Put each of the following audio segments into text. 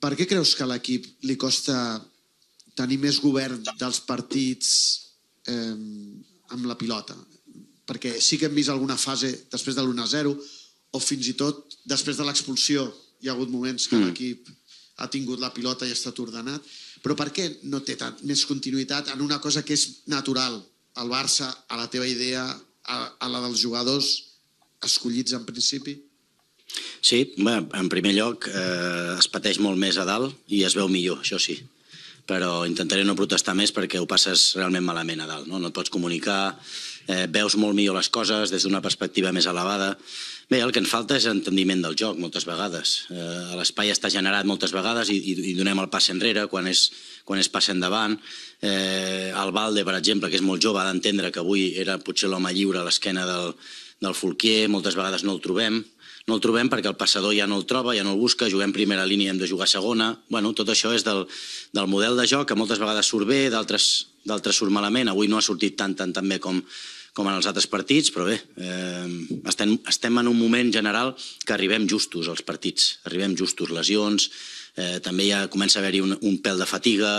Per què creus que a l'equip li costa tenir més govern dels partits amb la pilota? Perquè sí que hem vist alguna fase després de l'1-0 o fins i tot després de l'expulsió hi ha hagut moments que l'equip ha tingut la pilota i ha estat ordenat, però per què no té més continuïtat en una cosa que és natural al Barça, a la teva idea, a la dels jugadors escollits en principi? Sí, en primer lloc es pateix molt més a dalt i es veu millor, això sí. Però intentaré no protestar més perquè ho passes realment malament a dalt. No et pots comunicar, veus molt millor les coses des d'una perspectiva més elevada. Bé, el que ens falta és entendiment del joc, moltes vegades. L'espai està generat moltes vegades i donem el passe enrere quan és passe endavant. El Balde, per exemple, que és molt jove, ha d'entendre que avui era potser l'home lliure a l'esquena del Fulquier, moltes vegades no el trobem. No el trobem perquè el passador ja no el troba, ja no el busca, juguem primera línia i hem de jugar segona. Bueno, tot això és del model de joc, que moltes vegades surt bé, d'altres surt malament. Avui no ha sortit tan bé com en els altres partits, però bé, estem en un moment general que arribem justos als partits, arribem justos, lesions, també ja comença a haver-hi un pèl de fatiga,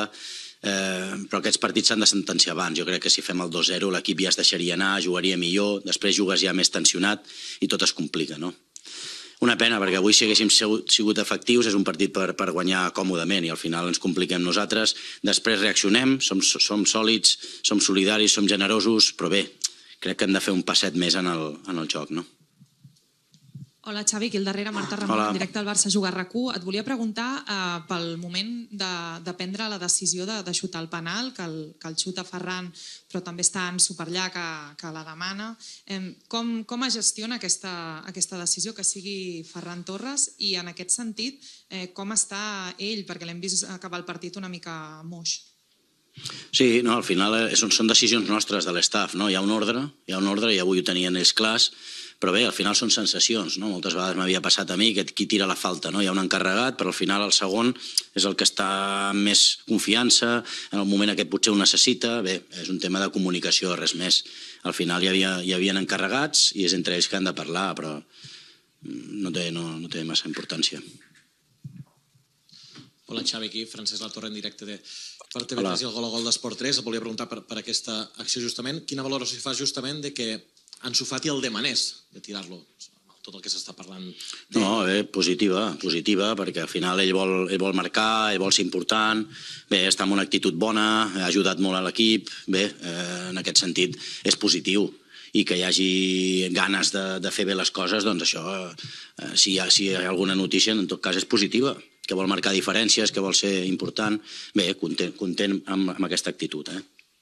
però aquests partits s'han de sentenciar abans. Jo crec que si fem el 2-0 l'equip ja es deixaria anar, jugaria millor, després jugues ja més tensionat i tot es complica, no? Una pena, perquè avui si haguéssim sigut efectius és un partit per guanyar còmodament i al final ens compliquem nosaltres. Després reaccionem, som sòlids, som solidaris, som generosos, però bé, crec que hem de fer un passet més en el joc, no? Hola, Xavi, aquí al darrere, Marta Ramon, en directe al Barça Juga RAC1. Et volia preguntar pel moment de prendre la decisió de xutar el penal, que el xuta Ferran, però també està Ansu per allà, que la demana. Com es gestiona aquesta decisió, que sigui Ferran Torres? I en aquest sentit, com està ell? Perquè l'hem vist acabar el partit una mica moix. Sí, al final són decisions nostres de l'estaf. Hi ha un ordre i avui ho tenien ells clars. Però bé, al final són sensacions, no? Moltes vegades m'havia passat a mi que qui tira la falta, no? Hi ha un encarregat, però al final el segon és el que està amb més confiança, en el moment aquest potser ho necessita. Bé, és un tema de comunicació, res més. Al final hi havia encarregats i és entre ells que han de parlar, però no té massa importància. Hola, Xavi, aquí, Francesc Latorre en directe per TV3 i el Gol a Gol d'Esport 3. Et volia preguntar per aquesta acció justament. Quina valoració fas justament de que Ansu Fati el demanés de tirar-lo, tot el que s'està parlant? No, positiva, perquè al final ell vol marcar, ell vol ser important, bé, està en una actitud bona, ha ajudat molt a l'equip, bé, en aquest sentit és positiu. I que hi hagi ganes de fer bé les coses, doncs això, si hi ha alguna notícia, en tot cas és positiva, que vol marcar diferències, que vol ser important, bé, content amb aquesta actitud,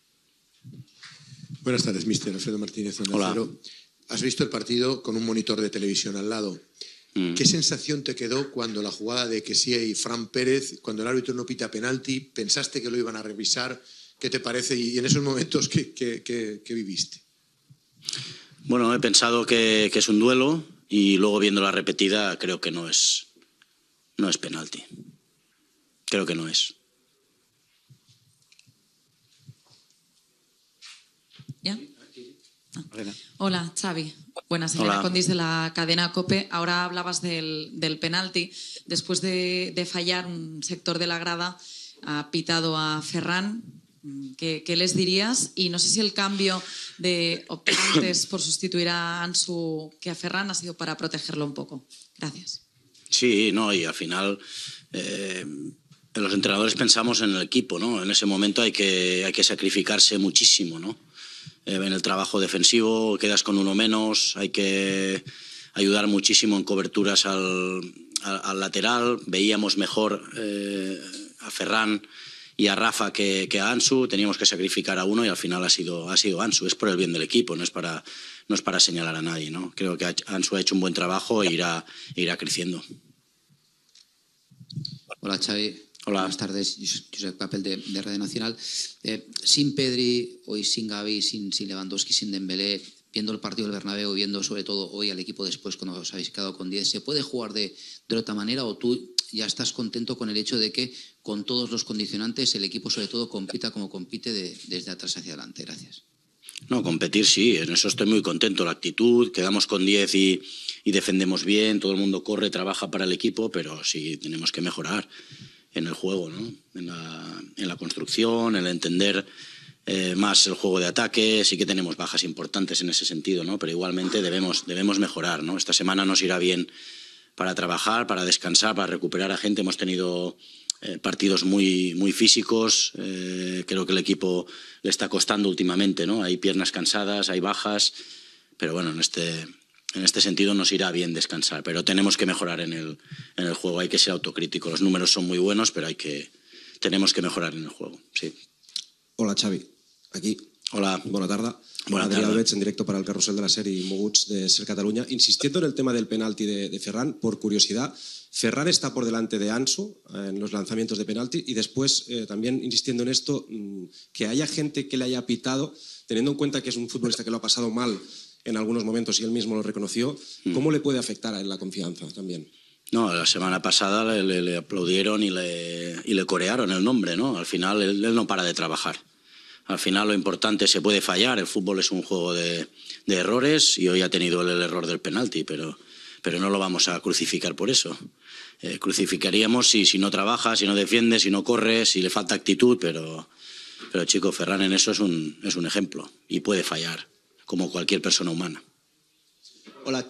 Buenas tardes, mister Alfredo Martínez. Hola. Has visto el partido con un monitor de televisión al lado. ¿Qué sensación te quedó cuando la jugada de Kessie y Fran Pérez, cuando el árbitro no pita penalti, pensaste que lo iban a revisar? ¿Qué te parece? Y en esos momentos, ¿qué viviste? Bueno, he pensado que es un duelo y luego viendo la repetida creo que no es penalti. Creo que no es. ¿Ya? Hola, Xavi. Buenas, Elena Condis de la cadena COPE. Ahora hablabas del penalti. Después de fallar, un sector de la grada ha pitado a Ferran. ¿Qué les dirías? Y no sé si el cambio de optantes por sustituir a Ansu que a Ferran ha sido para protegerlo un poco. Gracias. Sí, no, y al final los entrenadores pensamos en el equipo, ¿no? En ese momento hay que sacrificarse muchísimo, ¿no? En el trabajo defensivo quedas con uno menos, hay que ayudar muchísimo en coberturas al lateral. Veíamos mejor a Ferran y a Rafa que a Ansu, teníamos que sacrificar a uno y al final ha sido Ansu. Es por el bien del equipo, no es para señalar a nadie, ¿no? Creo que Ansu ha hecho un buen trabajo e irá creciendo. Hola, Xavi. Hola. Buenas tardes, Josep Papel de Radio Nacional. Sin Pedri, hoy sin Gavi, sin Lewandowski, sin Dembélé, viendo el partido del Bernabéu, viendo sobre todo hoy al equipo después cuando os habéis quedado con 10, ¿se puede jugar de otra manera o tú ya estás contento con el hecho de que con todos los condicionantes el equipo sobre todo compita como compite desde atrás hacia adelante? Gracias. No, competir sí, en eso estoy muy contento. La actitud, quedamos con 10 y defendemos bien, todo el mundo corre, trabaja para el equipo, pero sí tenemos que mejorar en el juego, ¿no? En la construcción, en el entender más el juego de ataque. Sí que tenemos bajas importantes en ese sentido, ¿no? Pero igualmente debemos mejorar, ¿no? Esta semana nos irá bien para trabajar, para descansar, para recuperar a gente. Hemos tenido partidos muy físicos. Creo que el equipo le está costando últimamente, ¿no? Hay piernas cansadas, hay bajas, pero bueno, en este sentido nos irá bien descansar. Pero tenemos que mejorar en el juego, hay que ser autocrítico. Los números son muy buenos, pero tenemos que mejorar en el juego, sí. Hola, Xavi. Aquí. Hola. Bona tarda. Bona tarda. Adrià Albeig, en directo para el Carrusel de la SER y Moguts de SER Cataluña. Insistiendo en el tema del penalti de Ferran, por curiosidad, Ferran está por delante de Ansu en los lanzamientos de penalti y después, también insistiendo en esto, que haya gente que le haya pitado, teniendo en cuenta que es un futbolista que lo ha pasado mal en algunos momentos y él mismo lo reconoció, ¿cómo le puede afectar en la confianza también? No, la semana pasada le aplaudieron y le corearon el nombre, ¿no? Al final él no para de trabajar. Al final lo importante, se puede fallar, el fútbol es un juego de errores y hoy ha tenido el error del penalti, pero no lo vamos a crucificar por eso. Crucificaríamos si no trabaja, si no defiende, si no corre, si le falta actitud, pero chico, Ferran en eso es un ejemplo y puede fallar, como cualquier persona humana. Hola.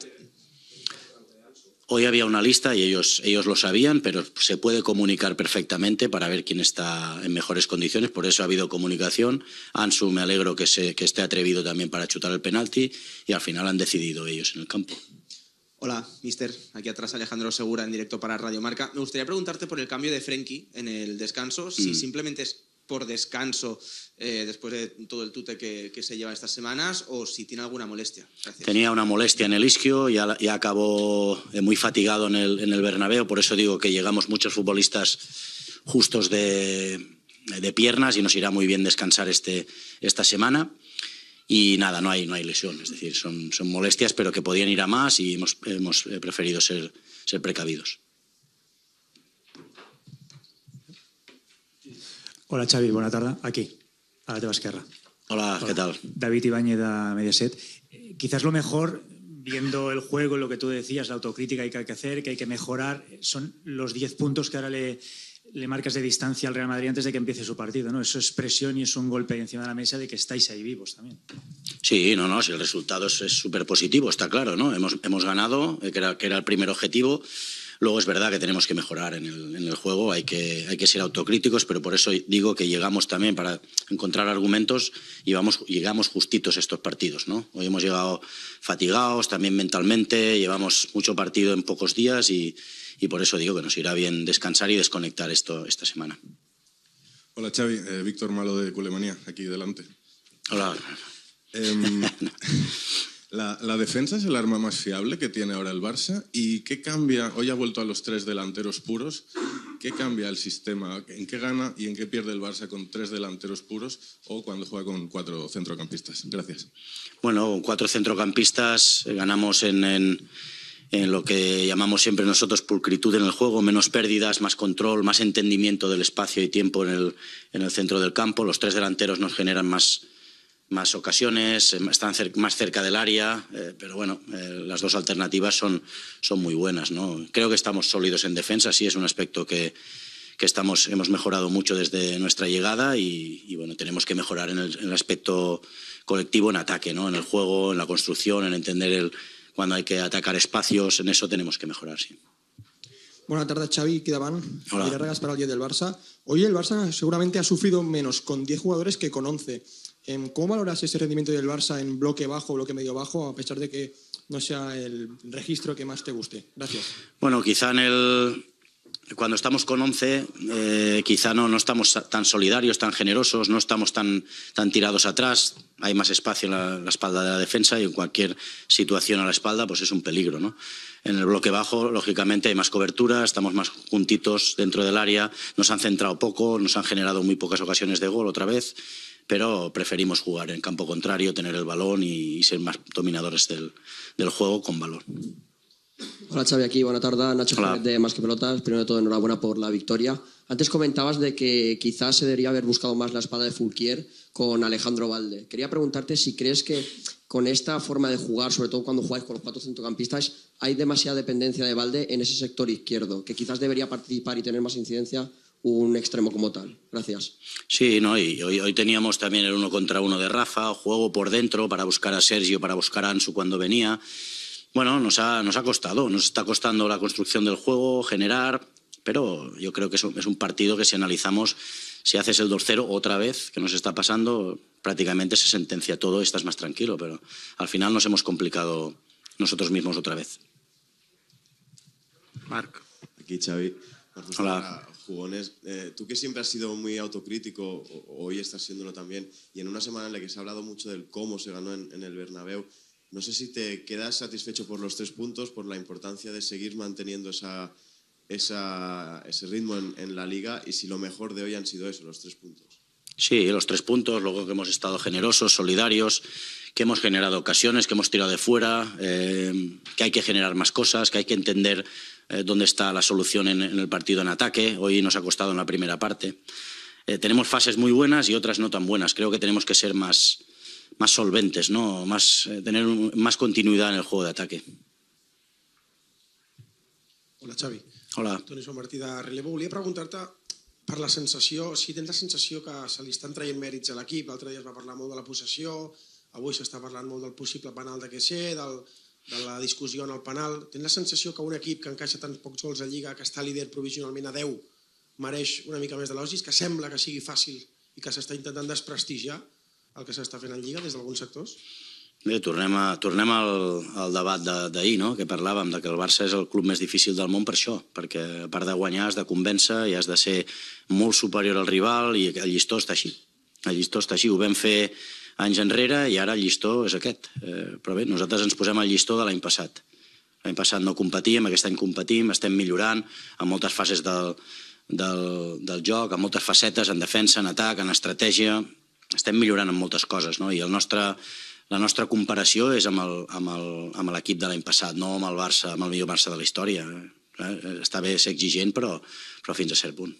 Hoy había una lista y ellos lo sabían, pero se puede comunicar perfectamente para ver quién está en mejores condiciones. Por eso ha habido comunicación. Ansu, me alegro que esté atrevido también para chutar el penalti y al final han decidido ellos en el campo. Hola, mister. Aquí atrás Alejandro Segura en directo para Radio Marca. Me gustaría preguntarte por el cambio de Frenkie en el descanso, si simplemente es por descanso después de todo el tute que se lleva estas semanas o si tiene alguna molestia. Gracias. Tenía una molestia en el isquio, ya acabó muy fatigado en el Bernabéu, por eso digo que llegamos muchos futbolistas justos de piernas y nos irá muy bien descansar esta semana. Y nada, no hay lesión, es decir, son molestias, pero que podían ir a más y hemos preferido ser precavidos. Hola, Xavi, bona tarda. Aquí, a la teva esquerra. Hola, ¿qué tal? David Ibáñez de Mediaset. Quizás lo mejor, viendo el juego, lo que tú decías, la autocrítica que hay que hacer, que hay que mejorar, son los 10 puntos que ahora le marcas de distancia al Real Madrid antes de que empiece su partido, ¿no? Eso es presión y es un golpe encima de la mesa de que estáis ahí vivos también. Sí, si el resultado es súper positivo, está claro, ¿no? Hemos ganado, que era el primer objetivo. Luego es verdad que tenemos que mejorar en el juego, hay que ser autocríticos, pero por eso digo que llegamos también para encontrar argumentos y llegamos justitos a estos partidos, ¿no? Hoy hemos llegado fatigados también mentalmente, llevamos mucho partido en pocos días y por eso digo que nos irá bien descansar y desconectar esta semana. Hola Xavi, Víctor Malo de Culemanía, aquí delante. Hola. ¿La defensa es el arma más fiable que tiene ahora el Barça? ¿Y qué cambia? Hoy ha vuelto a los 3 delanteros puros. ¿Qué cambia el sistema? ¿En qué gana y en qué pierde el Barça con 3 delanteros puros o cuando juega con 4 centrocampistas? Gracias. Bueno, con 4 centrocampistas ganamos en lo que llamamos siempre nosotros pulcritud en el juego, menos pérdidas, más control, más entendimiento del espacio y tiempo en el centro del campo. Los 3 delanteros nos generan más ocasiones, están más cerca del área, pero bueno, las 2 alternativas son muy buenas, ¿no? Creo que estamos sólidos en defensa, sí, es un aspecto que hemos mejorado mucho desde nuestra llegada y bueno, tenemos que mejorar en el aspecto colectivo en ataque, ¿no? En el juego, en la construcción, en entender cuando hay que atacar espacios, en eso tenemos que mejorar, sí. Buenas tardes, Xavi, aquí davant. Hola. Regas para el 10 del Barça. Hoy el Barça seguramente ha sufrido menos con 10 jugadores que con 11. ¿Cómo valoras ese rendimiento del Barça en bloque bajo, bloque medio bajo, a pesar de que no sea el registro que más te guste? Gracias. Bueno, quizá cuando estamos con 11, quizá no estamos tan solidarios, tan generosos, no estamos tan tirados atrás. Hay más espacio en la espalda de la defensa y en cualquier situación a la espalda pues es un peligro, ¿no? En el bloque bajo, lógicamente, hay más cobertura, estamos más juntitos dentro del área, nos han centrado poco, nos han generado muy pocas ocasiones de gol otra vez, pero preferimos jugar en campo contrario, tener el balón y ser más dominadores del juego con balón. Hola Xavi, aquí, buena tarde. Nacho Jiménez de Más que Pelotas. Primero de todo, enhorabuena por la victoria. Antes comentabas de que quizás se debería haber buscado más la espada de Fulquier con Alejandro Valde. Quería preguntarte si crees que con esta forma de jugar, sobre todo cuando jugáis con los 4 centrocampistas, hay demasiada dependencia de Valde en ese sector izquierdo, que quizás debería participar y tener más incidencia un extremo como tal. Gracias. Sí, ¿no? Y hoy teníamos también el 1 contra 1 de Rafa, juego por dentro para buscar a Sergio, para buscar a Ansu cuando venía. Bueno, nos ha costado, nos está costando la construcción del juego, generar, pero yo creo que es un partido que si analizamos, si haces el 2-0 otra vez, que nos está pasando, prácticamente se sentencia todo y estás más tranquilo, pero al final nos hemos complicado nosotros mismos otra vez. Marc. Aquí Xavi. Hola. Jugones, tú que siempre has sido muy autocrítico, hoy estás siéndolo también, y en una semana en la que se ha hablado mucho del cómo se ganó en el Bernabéu, no sé si te quedas satisfecho por los 3 puntos, por la importancia de seguir manteniendo ese ritmo en la Liga, y si lo mejor de hoy han sido eso, los 3 puntos. Sí, los 3 puntos, luego que hemos estado generosos, solidarios, que hemos generado ocasiones, que hemos tirado de fuera, que hay que generar más cosas, que hay que entender dónde está la solución en el partido en ataque. Hoy nos ha costado en la primera parte. Tenemos fases muy buenas y otras no tan buenas. Creo que tenemos que ser más solventes, ¿no? Tener más continuidad en el juego de ataque. Hola, Xavi. Hola. Toni Martí de Relevo. Volia preguntar-te per la sensació, si tens la sensació que se li estan traient mèrits a l'equip. L'altre dia es va parlar molt de la possessió, avui s'està parlant molt del possible penal de Kessie, de la discussió en el penal. Tens la sensació que un equip que encaixa tants pocs gols a Lliga, que està líder provisionalment a 10, mereix una mica més d'elogis, que sembla que sigui fàcil i que s'està intentant desprestigiar el que s'està fent en Lliga des d'alguns sectors? Bé, tornem al debat d'ahir, no? Que parlàvem de que el Barça és el club més difícil del món per això, perquè a part de guanyar has de convèncer i has de ser molt superior al rival i el llistó està així. El llistó està així, ho vam fer anys enrere i ara el llistó és aquest. Però bé, nosaltres ens posem el llistó de l'any passat. L'any passat no competíem, aquest any competim, estem millorant en moltes fases del joc, en moltes facetes, en defensa, en atac, en estratègia. Estem millorant en moltes coses, no? I la nostra comparació és amb l'equip de l'any passat, no amb el Barça, amb el millor Barça de la història. Està bé ser exigent, però fins a cert punt.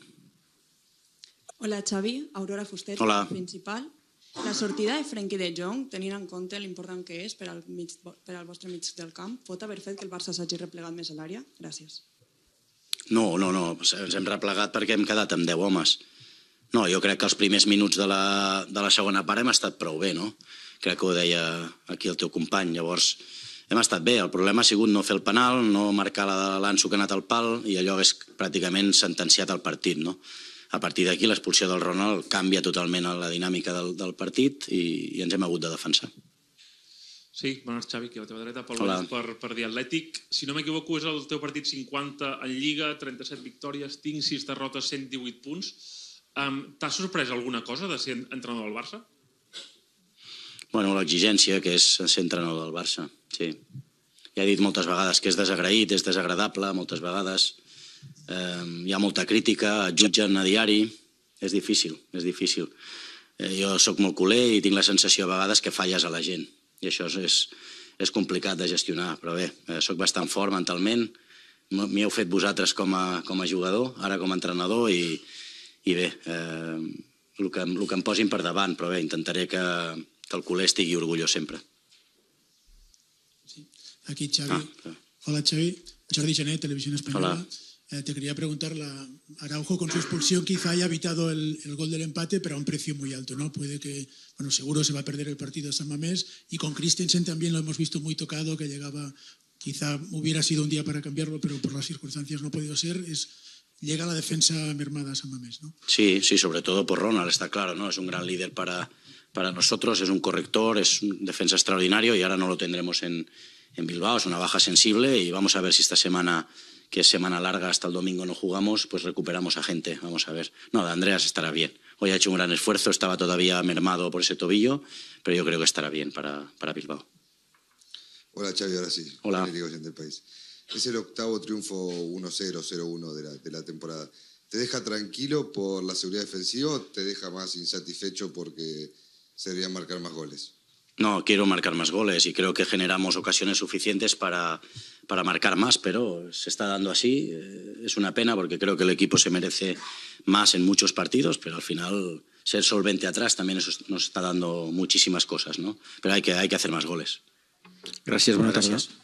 Hola, Xavi. Aurora Fuster, Hola. principal. La sortida de Frenkie de Jong, tenint en compte l'important que és per al vostre mig del camp, pot haver fet que el Barça s'hagi replegat més a l'àrea? Gràcies. No, ens hem replegat perquè hem quedat amb 10 homes. No, jo crec que els primers minuts de la segona part hem estat prou bé, no? Crec que ho deia aquí el teu company. Llavors, hem estat bé. El problema ha sigut no fer el penal, no marcar l'Ansu que ha anat al pal, i allò és pràcticament sentenciat al partit, no? A partir d'aquí, l'expulsió del Ronald canvia totalment la dinàmica del partit i ens hem hagut de defensar. Sí, bones, Xavi, aquí a la teva dreta, Hola. per The Athletic. Si no m'equivoco, és el teu partit 50 en Lliga, 37 victòries, tinc 6 derrotes, 118 punts. T'ha sorprès alguna cosa de ser entrenador del Barça? Bueno, l'exigència que és ser entrenador del Barça, sí. Ja he dit moltes vegades que és desagraït, és desagradable, moltes vegades. Hi ha molta crítica, et jutgen a diari. És difícil, és difícil. Jo sóc molt culer i tinc la sensació a vegades que falles a la gent. I això és complicat de gestionar, però bé, sóc bastant fort mentalment. M'hi heu fet vosaltres com a jugador, ara com a entrenador, i bé, el que em posin per davant, però bé, intentaré que el culer estigui orgullós sempre. Aquí Xavi. Hola Xavi, Jordi Gené, Televisión Española. Hola. Te quería preguntar, Araujo con su expulsión quizá haya evitado el gol del empate, pero a un precio muy alto, ¿no? Puede que, bueno, seguro se va a perder el partido de San Mamés, y con Christensen también lo hemos visto muy tocado, que llegaba, quizá hubiera sido un día para cambiarlo, pero por las circunstancias no ha podido ser. Llega la defensa mermada a San Mamés, ¿no? Sí, sobre todo por Ronald, está claro, ¿no? Es un gran líder para nosotros, es un corrector, es un defensa extraordinario, y ahora no lo tendremos en Bilbao, es una baja sensible, y vamos a ver si esta semana, que es semana larga, hasta el domingo no jugamos, pues recuperamos a gente, vamos a ver. No, de Andreas estará bien. Hoy ha hecho un gran esfuerzo, estaba todavía mermado por ese tobillo, pero yo creo que estará bien para Bilbao. Hola Xavi, ahora sí. Hola. Del país. Es el octavo triunfo 1-0, 0-1 de la temporada. ¿Te deja tranquilo por la seguridad defensiva o te deja más insatisfecho porque se deberían marcar más goles? No, quiero marcar más goles y creo que generamos ocasiones suficientes para marcar más, pero se está dando así. Es una pena porque creo que el equipo se merece más en muchos partidos, pero al final ser solvente atrás también nos está dando muchísimas cosas, ¿no? Pero hay que hacer más goles. Gràcies, bona tarda.